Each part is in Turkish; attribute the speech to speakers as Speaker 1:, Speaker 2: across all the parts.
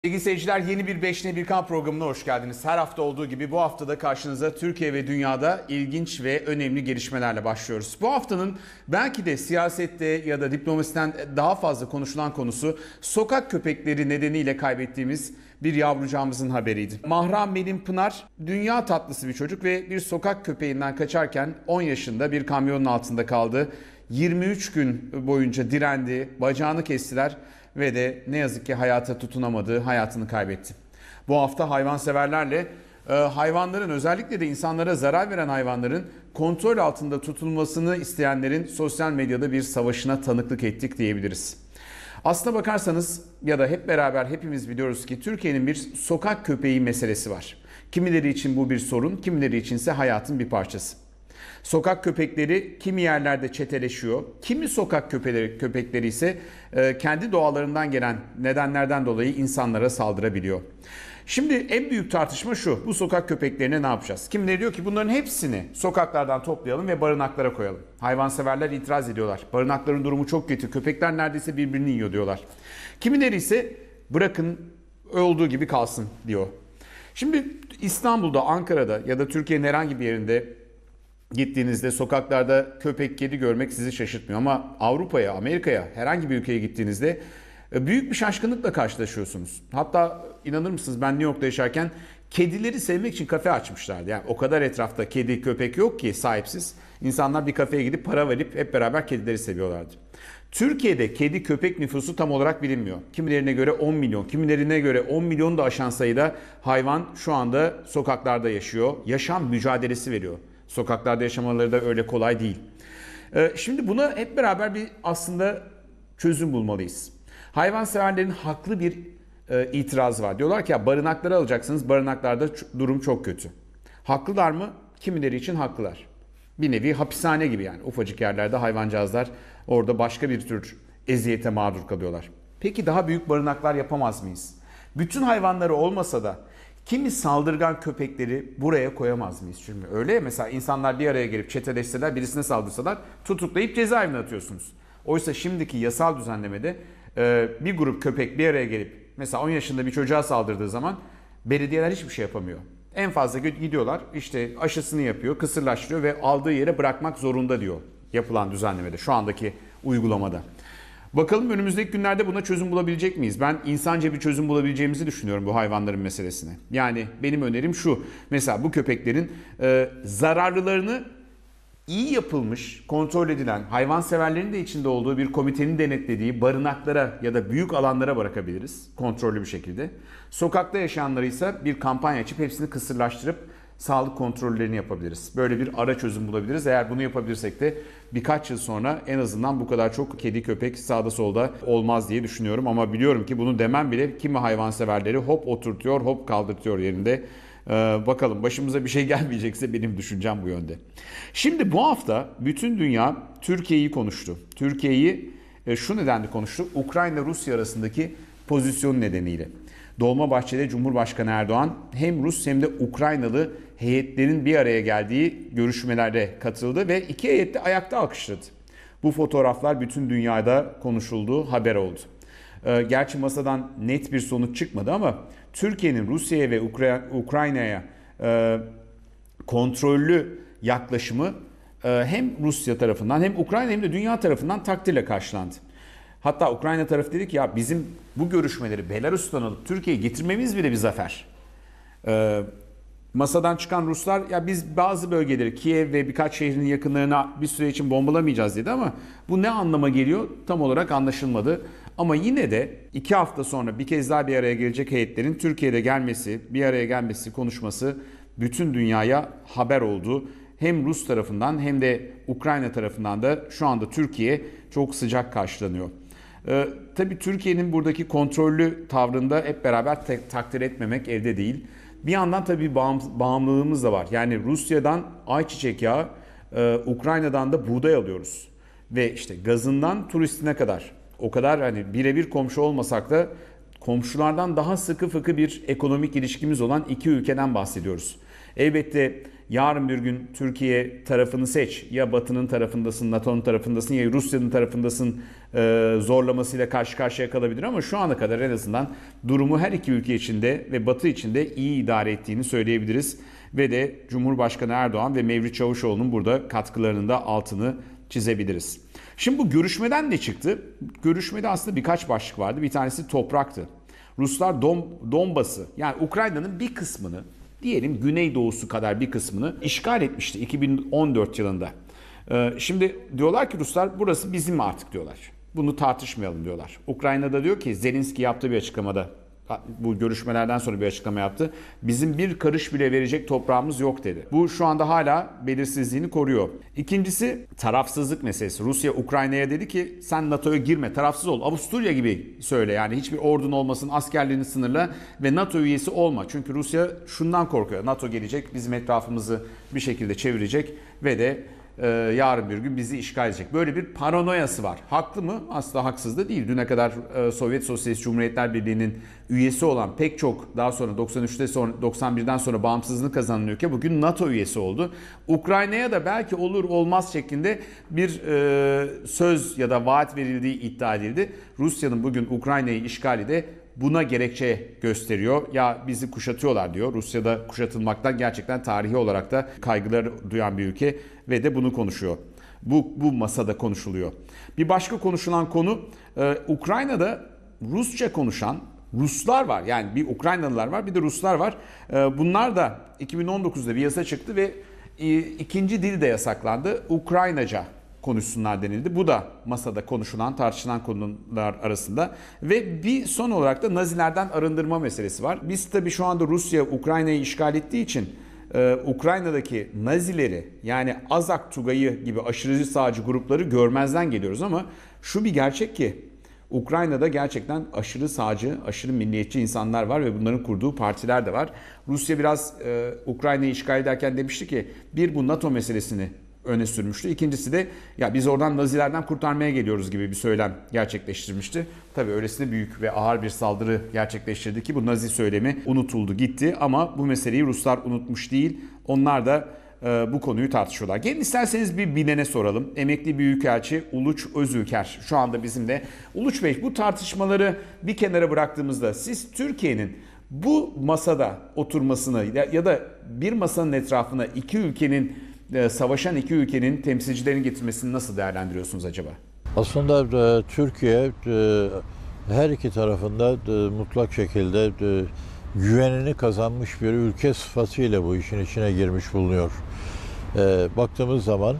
Speaker 1: Sevgili seyirciler, yeni bir 5'ne 1 kan programına hoş geldiniz. Her hafta olduğu gibi bu haftada karşınıza Türkiye ve dünyada ilginç ve önemli gelişmelerle başlıyoruz. Bu haftanın belki de siyasette ya da diplomasiden daha fazla konuşulan konusu sokak köpekleri nedeniyle kaybettiğimiz bir yavrucağımızın haberiydi. Mahram Metin Pınar dünya tatlısı bir çocuk ve bir sokak köpeğinden kaçarken 10 yaşında bir kamyonun altında kaldı. 23 gün boyunca direndi, bacağını kestiler ve de ne yazık ki hayata tutunamadı, hayatını kaybetti. Bu hafta hayvanseverlerle hayvanların, özellikle de insanlara zarar veren hayvanların kontrol altında tutulmasını isteyenlerin sosyal medyada bir savaşına tanıklık ettik diyebiliriz. Aslına bakarsanız ya da hep beraber hepimiz biliyoruz ki Türkiye'nin bir sokak köpeği meselesi var. Kimileri için bu bir sorun, kimileri içinse hayatın bir parçası. Sokak köpekleri kimi yerlerde çeteleşiyor, kimi sokak köpekleri ise kendi doğalarından gelen nedenlerden dolayı insanlara saldırabiliyor. Şimdi en büyük tartışma şu: bu sokak köpeklerine ne yapacağız? Kimileri diyor ki bunların hepsini sokaklardan toplayalım ve barınaklara koyalım. Hayvanseverler itiraz ediyorlar. Barınakların durumu çok kötü, köpekler neredeyse birbirini yiyor diyorlar. Kimileri ise bırakın olduğu gibi kalsın diyor. Şimdi İstanbul'da, Ankara'da ya da Türkiye'nin herhangi bir yerinde gittiğinizde sokaklarda köpek, kedi görmek sizi şaşırtmıyor. Ama Avrupa'ya, Amerika'ya, herhangi bir ülkeye gittiğinizde büyük bir şaşkınlıkla karşılaşıyorsunuz. Hatta inanır mısınız, ben New York'ta yaşarken kedileri sevmek için kafe açmışlardı. Yani o kadar etrafta kedi, köpek yok ki sahipsiz. İnsanlar bir kafeye gidip para verip hep beraber kedileri seviyorlardı. Türkiye'de kedi köpek nüfusu tam olarak bilinmiyor. Kimilerine göre 10 milyon, kimilerine göre 10 milyonu da aşan sayıda hayvan şu anda sokaklarda yaşıyor. Yaşam mücadelesi veriyor. Sokaklarda yaşamaları da öyle kolay değil. Şimdi buna hep beraber bir aslında çözüm bulmalıyız. Hayvanseverlerin haklı bir itirazı var. Diyorlar ki ya barınakları alacaksınız, barınaklarda durum çok kötü. Haklılar mı? Kimileri için haklılar. Bir nevi hapishane gibi yani. Ufacık yerlerde hayvancağızlar orada başka bir tür eziyete mağdur kalıyorlar. Peki daha büyük barınaklar yapamaz mıyız? Bütün hayvanları olmasa da kimi saldırgan köpekleri buraya koyamaz mıyız? Çünkü öyle ya, mesela insanlar bir araya gelip çeteleşseler, birisine saldırsalar tutuklayıp cezaevine atıyorsunuz. Oysa şimdiki yasal düzenlemede bir grup köpek bir araya gelip mesela 10 yaşında bir çocuğa saldırdığı zaman belediyeler hiçbir şey yapamıyor. En fazla gidiyorlar, işte aşısını yapıyor, kısırlaştırıyor ve aldığı yere bırakmak zorunda diyor yapılan düzenlemede, şu andaki uygulamada. Bakalım önümüzdeki günlerde buna çözüm bulabilecek miyiz? Ben insanca bir çözüm bulabileceğimizi düşünüyorum bu hayvanların meselesine. Yani benim önerim şu: mesela bu köpeklerin zararlılarını iyi yapılmış, kontrol edilen, hayvanseverlerin de içinde olduğu bir komitenin denetlediği barınaklara ya da büyük alanlara bırakabiliriz kontrollü bir şekilde. Sokakta yaşayanları ise bir kampanya açıp hepsini kısırlaştırıp sağlık kontrollerini yapabiliriz. Böyle bir ara çözüm bulabiliriz. Eğer bunu yapabilirsek de birkaç yıl sonra en azından bu kadar çok kedi köpek sağda solda olmaz diye düşünüyorum. Ama biliyorum ki bunu demem bile kimi hayvanseverleri hop oturtuyor, hop kaldırtıyor yerinde. Bakalım başımıza bir şey gelmeyecekse benim düşüncem bu yönde. Şimdi bu hafta bütün dünya Türkiye'yi konuştu. Türkiye'yi şu nedenle konuştu: Ukrayna-Rusya arasındaki pozisyon nedeniyle. Dolmabahçe'de Cumhurbaşkanı Erdoğan hem Rus hem de Ukraynalı heyetlerin bir araya geldiği görüşmelerde katıldı ve iki heyet de ayakta alkışladı. Bu fotoğraflar bütün dünyada konuşuldu, haber oldu. Gerçi masadan net bir sonuç çıkmadı ama Türkiye'nin Rusya'ya ve Ukrayna'ya kontrollü yaklaşımı hem Rusya tarafından hem Ukrayna hem de dünya tarafından takdirle karşılandı. Hatta Ukrayna tarafı dedi ki ya bizim bu görüşmeleri Belarus'tan alıp Türkiye'ye getirmemiz bile bir zafer. Masadan çıkan Ruslar ya biz bazı bölgeleri, Kiev ve birkaç şehrin yakınlarına bir süre için bombalamayacağız dedi ama bu ne anlama geliyor tam olarak anlaşılmadı. Ama yine de 2 hafta sonra bir kez daha bir araya gelecek heyetlerin Türkiye'de gelmesi, bir araya gelmesi, konuşması bütün dünyaya haber oldu. Hem Rus tarafından hem de Ukrayna tarafından da şu anda Türkiye çok sıcak karşılanıyor. Tabii Türkiye'nin buradaki kontrollü tavrında hep beraber takdir etmemek elde değil. Bir yandan tabii bağımlılığımız da var. Yani Rusya'dan ayçiçek yağı, Ukrayna'dan da buğday alıyoruz. Ve işte gazından turistine kadar o kadar hani birebir komşu olmasak da komşulardan daha sıkı fıkı bir ekonomik ilişkimiz olan iki ülkeden bahsediyoruz. Elbette yarın bir gün Türkiye tarafını seç. Ya Batı'nın tarafındasın, NATO'nun tarafındasın ya Rusya'nın tarafındasın zorlamasıyla karşı karşıya kalabilir. Ama şu ana kadar en azından durumu her iki ülke içinde ve Batı içinde iyi idare ettiğini söyleyebiliriz. Ve de Cumhurbaşkanı Erdoğan ve Mevlüt Çavuşoğlu'nun burada katkılarının da altını çizebiliriz. Şimdi bu görüşmeden ne çıktı? Görüşmede aslında birkaç başlık vardı. Bir tanesi topraktı. Ruslar Donbas'ı, yani Ukrayna'nın bir kısmını, diyelim güneydoğusu kadar bir kısmını işgal etmişti 2014 yılında. Şimdi diyorlar ki Ruslar burası bizim artık diyorlar. Bunu tartışmayalım diyorlar. Ukrayna'da diyor ki Zelenski yaptığı bir açıklamada, bu görüşmelerden sonra bir açıklama yaptı. Bizim bir karış bile verecek toprağımız yok dedi. Bu şu anda hala belirsizliğini koruyor. İkincisi tarafsızlık meselesi. Rusya Ukrayna'ya dedi ki sen NATO'ya girme, tarafsız ol. Avusturya gibi söyle, yani hiçbir ordun olmasın, askerlerini sınırla ve NATO üyesi olma. Çünkü Rusya şundan korkuyor. NATO gelecek, bizim etrafımızı bir şekilde çevirecek ve de yarın bir gün bizi işgal edecek. Böyle bir paranoyası var. Haklı mı? Asla haksız da değil. Düne kadar Sovyet Sosyalist Cumhuriyetler Birliği'nin üyesi olan pek çok, daha sonra 93'te sonra 91'den sonra bağımsızlığını kazanan ülke bugün NATO üyesi oldu. Ukrayna'ya da belki olur olmaz şeklinde bir söz ya da vaat verildiği iddia edildi. Rusya'nın bugün Ukrayna'yı işgali de buna gerekçe gösteriyor. Ya bizi kuşatıyorlar diyor. Rusya'da kuşatılmaktan gerçekten tarihi olarak da kaygılar duyan bir ülke ve de bunu konuşuyor. Bu masada konuşuluyor. Bir başka konuşulan konu Ukrayna'da Rusça konuşan Ruslar var. Yani bir Ukraynalılar var, bir de Ruslar var. Bunlar da 2019'da bir yasa çıktı ve ikinci dil de yasaklandı. Ukraynaca konuşsunlar denildi. Bu da masada konuşulan, tartışılan konular arasında. Ve bir son olarak da Nazilerden arındırma meselesi var. Biz tabii şu anda Rusya Ukrayna'yı işgal ettiği için Ukrayna'daki Nazileri, yani Azak Tugayı gibi aşırı sağcı grupları görmezden geliyoruz ama şu bir gerçek ki Ukrayna'da gerçekten aşırı sağcı, aşırı milliyetçi insanlar var ve bunların kurduğu partiler de var. Rusya biraz Ukrayna'yı işgal ederken demişti ki bir, bu NATO meselesini öne sürmüştü. İkincisi de ya biz oradan Nazilerden kurtarmaya geliyoruz gibi bir söylem gerçekleştirmişti. Tabii öylesine büyük ve ağır bir saldırı gerçekleştirdi ki bu Nazi söylemi unutuldu gitti ama bu meseleyi Ruslar unutmuş değil. Onlar da bu konuyu tartışıyorlar. Gelin isterseniz bir bilene soralım. Emekli Büyükelçi Uluç Özülker şu anda bizimle. Uluç Bey, bu tartışmaları bir kenara bıraktığımızda siz Türkiye'nin bu masada oturmasını ya da bir masanın etrafına savaşan iki ülkenin temsilcilerini getirmesini nasıl değerlendiriyorsunuz acaba?
Speaker 2: Aslında Türkiye her iki tarafında mutlak şekilde güvenini kazanmış bir ülke sıfatıyla bu işin içine girmiş bulunuyor. Baktığımız zaman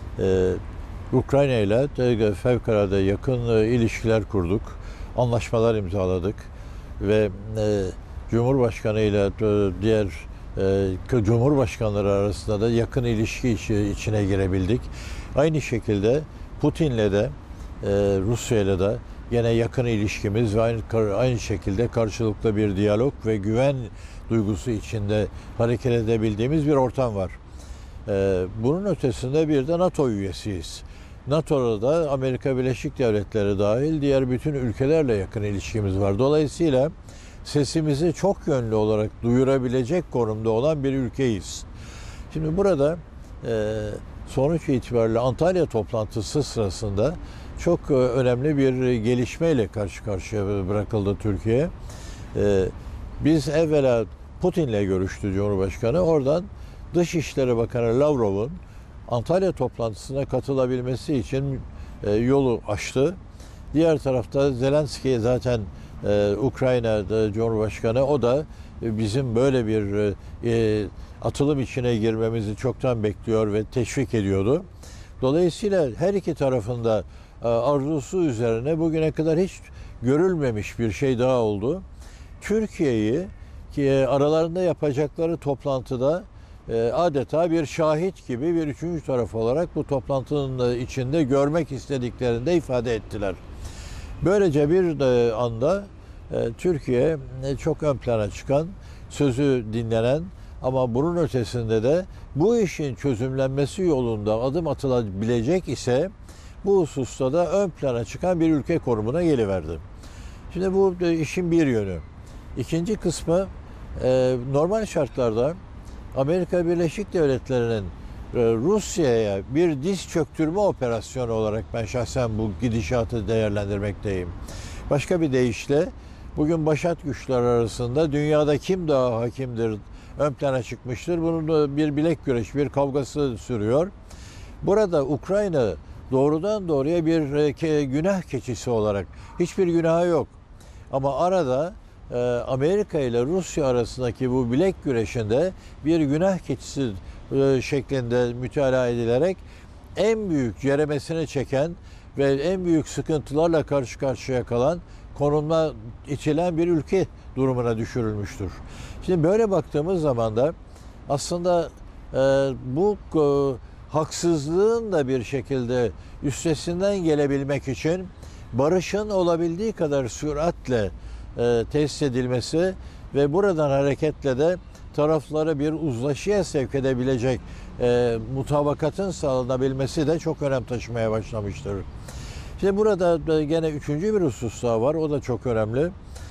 Speaker 2: Ukrayna ile fevkalade yakın ilişkiler kurduk, anlaşmalar imzaladık ve Cumhurbaşkanı ile diğer Cumhurbaşkanları arasında da yakın ilişki içine girebildik. Aynı şekilde Putin'le de Rusya'yla da yine yakın ilişkimiz ve aynı şekilde karşılıklı bir diyalog ve güven duygusu içinde hareket edebildiğimiz bir ortam var. Bunun ötesinde bir de NATO üyesiyiz. NATO'da da Amerika Birleşik Devletleri dahil diğer bütün ülkelerle yakın ilişkimiz var. Dolayısıyla sesimizi çok yönlü olarak duyurabilecek konumda olan bir ülkeyiz. Şimdi burada sonuç itibariyle Antalya toplantısı sırasında çok önemli bir gelişmeyle karşı karşıya bırakıldı Türkiye. Biz evvela Putin'le görüştü Cumhurbaşkanı. Oradan Dışişleri Bakanı Lavrov'un Antalya toplantısına katılabilmesi için yolu açtı. Diğer tarafta Zelenski zaten Ukrayna Cumhurbaşkanı, o da bizim böyle bir atılım içine girmemizi çoktan bekliyor ve teşvik ediyordu. Dolayısıyla her iki tarafında arzusu üzerine bugüne kadar hiç görülmemiş bir şey daha oldu. Türkiye'yi ki aralarında yapacakları toplantıda adeta bir şahit gibi bir üçüncü taraf olarak bu toplantının içinde görmek istediklerini de ifade ettiler. Böylece bir anda Türkiye çok ön plana çıkan, sözü dinlenen ama bunun ötesinde de bu işin çözümlenmesi yolunda adım atılabilecek ise bu hususta da ön plana çıkan bir ülke konumuna geliverdi. Şimdi bu işin bir yönü. İkinci kısmı normal şartlarda Amerika Birleşik Devletleri'nin Rusya'ya bir diz çöktürme operasyonu olarak ben şahsen bu gidişatı değerlendirmekteyim. Başka bir deyişle bugün başat güçler arasında dünyada kim daha hakimdir ön plana çıkmıştır. Bunun da bir bilek güreşi, bir kavgası sürüyor. Burada Ukrayna doğrudan doğruya bir günah keçisi olarak, hiçbir günahı yok. Ama arada Amerika ile Rusya arasındaki bu bilek güreşinde bir günah keçisi şeklinde mütalaa edilerek en büyük ceremesini çeken ve en büyük sıkıntılarla karşı karşıya kalan, konumuna itilen bir ülke durumuna düşürülmüştür. Şimdi böyle baktığımız zaman da aslında bu haksızlığın da bir şekilde üstesinden gelebilmek için barışın olabildiği kadar süratle tesis edilmesi ve buradan hareketle de tarafları bir uzlaşıya sevk edebilecek mutabakatın sağlanabilmesi de çok önem taşımaya başlamıştır. Şimdi burada gene üçüncü bir husus daha var, o da çok önemli.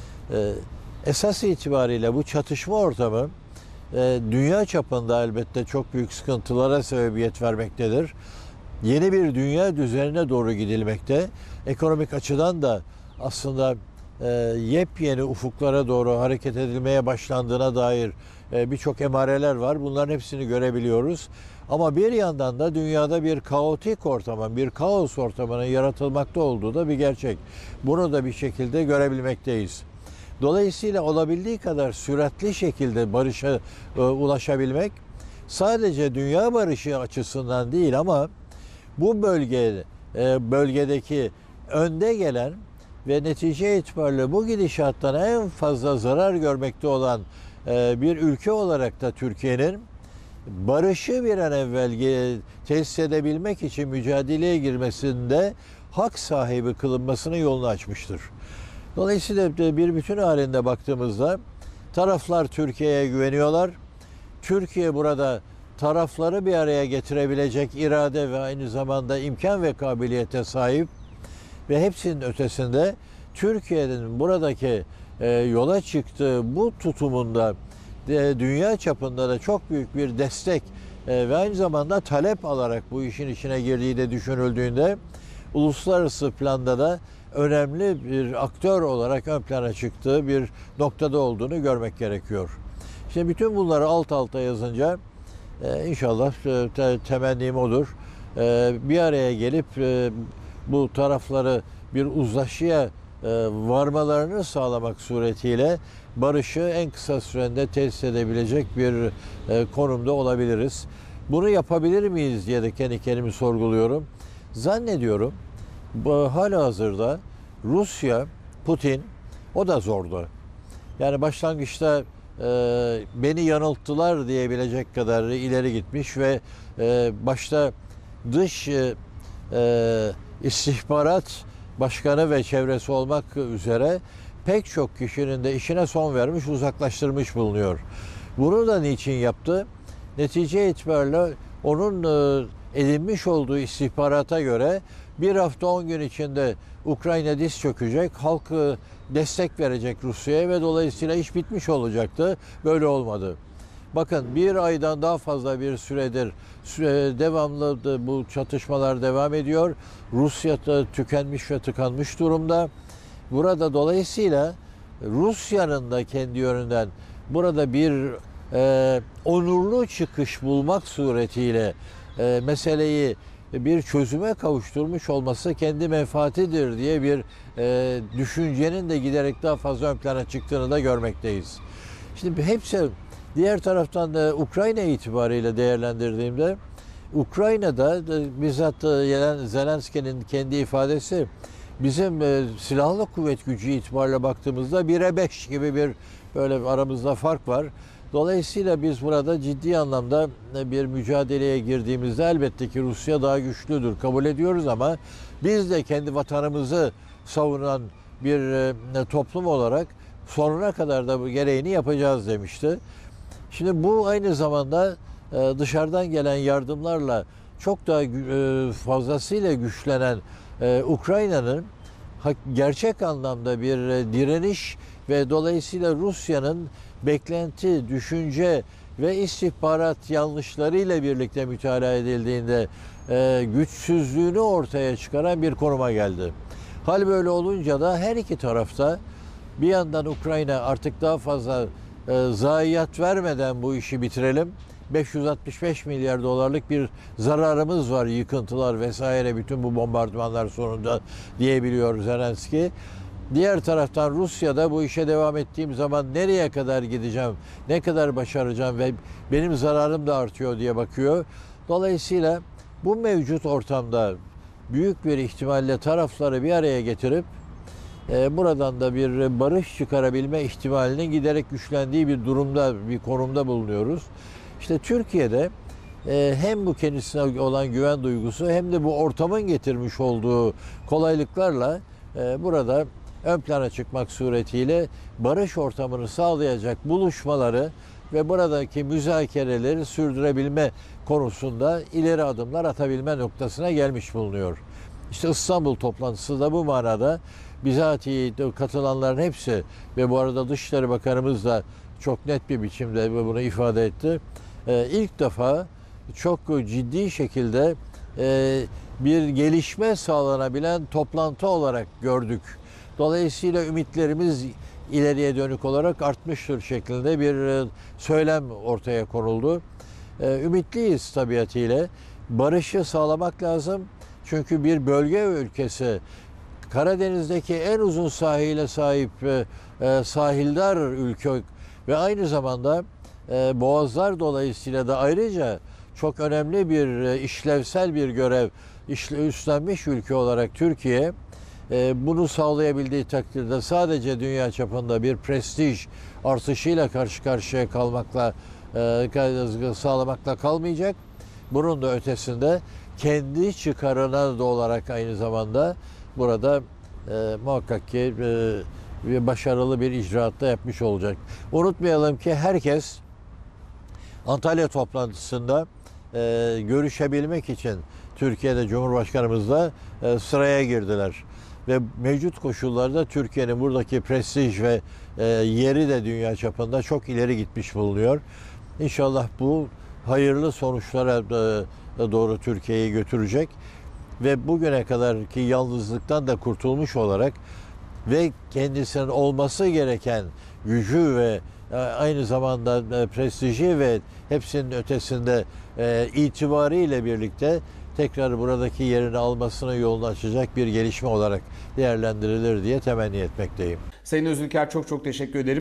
Speaker 2: Esas itibariyle bu çatışma ortamı dünya çapında elbette çok büyük sıkıntılara sebebiyet vermektedir. Yeni bir dünya düzenine doğru gidilmekte. Ekonomik açıdan da aslında yepyeni ufuklara doğru hareket edilmeye başlandığına dair birçok emareler var. Bunların hepsini görebiliyoruz. Ama bir yandan da dünyada bir kaotik ortamın, bir kaos ortamının yaratılmakta olduğu da bir gerçek. Bunu da bir şekilde görebilmekteyiz. Dolayısıyla olabildiği kadar süratli şekilde barışa ulaşabilmek sadece dünya barışı açısından değil ama bu bölgedeki önde gelen ve netice itibariyle bu gidişattan en fazla zarar görmekte olan bir ülke olarak da Türkiye'nin barışı bir an evvel tesis edebilmek için mücadeleye girmesinde hak sahibi kılınmasının yolunu açmıştır. Dolayısıyla bir bütün halinde baktığımızda taraflar Türkiye'ye güveniyorlar. Türkiye burada tarafları bir araya getirebilecek irade ve aynı zamanda imkan ve kabiliyete sahip ve hepsinin ötesinde Türkiye'nin buradaki yola çıktığı bu tutumunda dünya çapında da çok büyük bir destek ve aynı zamanda talep alarak bu işin içine girdiği de düşünüldüğünde uluslararası planda da önemli bir aktör olarak ön plana çıktığı bir noktada olduğunu görmek gerekiyor. Şimdi bütün bunları alt alta yazınca inşallah temennim odur. Bir araya gelip bu tarafları bir uzlaşıya varmalarını sağlamak suretiyle barışı en kısa sürede tesis edebilecek bir konumda olabiliriz. Bunu yapabilir miyiz diye de kendi kendimi sorguluyorum. Zannediyorum halihazırda Rusya, Putin o da zordu. Yani başlangıçta beni yanılttılar diyebilecek kadar ileri gitmiş ve başta dış istihbarat başkanı ve çevresi olmak üzere pek çok kişinin de işine son vermiş, uzaklaştırmış bulunuyor. Bunu da niçin yaptı? Netice itibariyle onun edinmiş olduğu istihbarata göre bir hafta 10 gün içinde Ukrayna diz çökecek, halk destek verecek Rusya'ya ve dolayısıyla iş bitmiş olacaktı. Böyle olmadı. Bakın bir aydan daha fazla bir süredir devamlı bu çatışmalar devam ediyor. Rusya da tükenmiş ve tıkanmış durumda. Burada dolayısıyla Rusya'nın da kendi yönünden burada bir onurlu çıkış bulmak suretiyle meseleyi bir çözüme kavuşturmuş olması kendi menfaatidir diye bir düşüncenin de giderek daha fazla ön plana çıktığını da görmekteyiz. Şimdi hepsi diğer taraftan da Ukrayna itibariyle değerlendirdiğimde Ukrayna'da bizzat Zelenski'nin kendi ifadesi bizim silahlı kuvvet gücü itibariyle baktığımızda 1'e 5 gibi bir böyle aramızda fark var. Dolayısıyla biz burada ciddi anlamda bir mücadeleye girdiğimizde elbette ki Rusya daha güçlüdür, kabul ediyoruz ama biz de kendi vatanımızı savunan bir toplum olarak sonuna kadar da bu gereğini yapacağız demişti. Şimdi bu aynı zamanda dışarıdan gelen yardımlarla çok daha fazlasıyla güçlenen Ukrayna'nın gerçek anlamda bir direniş ve dolayısıyla Rusya'nın beklenti, düşünce ve istihbarat yanlışlarıyla birlikte mütalaa edildiğinde güçsüzlüğünü ortaya çıkaran bir konuma geldi. Hal böyle olunca da her iki tarafta bir yandan Ukrayna artık daha fazla zayiat vermeden bu işi bitirelim. 565 milyar dolarlık bir zararımız var, yıkıntılar vesaire bütün bu bombardımanlar sonunda diyebiliyor Zelenski. Diğer taraftan Rusya'da bu işe devam ettiğim zaman nereye kadar gideceğim, ne kadar başaracağım ve benim zararım da artıyor diye bakıyor. Dolayısıyla bu mevcut ortamda büyük bir ihtimalle tarafları bir araya getirip buradan da bir barış çıkarabilme ihtimalinin giderek güçlendiği bir durumda, bir konumda bulunuyoruz. İşte Türkiye'de hem bu kendisine olan güven duygusu hem de bu ortamın getirmiş olduğu kolaylıklarla burada ön plana çıkmak suretiyle barış ortamını sağlayacak buluşmaları ve buradaki müzakereleri sürdürebilme konusunda ileri adımlar atabilme noktasına gelmiş bulunuyor. İşte İstanbul toplantısı da bu manada bizatihi katılanların hepsi ve bu arada Dışişleri Bakanımız da çok net bir biçimde bunu ifade etti. İlk defa çok ciddi şekilde bir gelişme sağlanabilen toplantı olarak gördük. Dolayısıyla ümitlerimiz ileriye dönük olarak artmıştır şeklinde bir söylem ortaya konuldu. Ümitliyiz tabiatıyla. Barışı sağlamak lazım. Çünkü bir bölge ülkesi, Karadeniz'deki en uzun sahile sahip sahildar ülke ve aynı zamanda boğazlar dolayısıyla da ayrıca çok önemli bir işlevsel bir görev üstlenmiş ülke olarak Türkiye bunu sağlayabildiği takdirde sadece dünya çapında bir prestij artışıyla karşı karşıya kalmakla sağlamakla kalmayacak. Bunun da ötesinde kendi çıkarına da olarak aynı zamanda burada muhakkak ki başarılı bir icraatta yapmış olacak. Unutmayalım ki herkes Antalya toplantısında görüşebilmek için Türkiye'de Cumhurbaşkanımızla sıraya girdiler. Ve mevcut koşullarda Türkiye'nin buradaki prestij ve yeri de dünya çapında çok ileri gitmiş bulunuyor. İnşallah bu hayırlı sonuçlara doğru Türkiye'yi götürecek ve bugüne kadarki yalnızlıktan da kurtulmuş olarak ve kendisinin olması gereken gücü ve aynı zamanda prestiji ve hepsinin ötesinde itibarıyla birlikte tekrar buradaki yerini almasının yolunu açacak bir gelişme olarak değerlendirilir diye temenni etmekteyim.
Speaker 1: Sayın Özülker çok teşekkür ederim.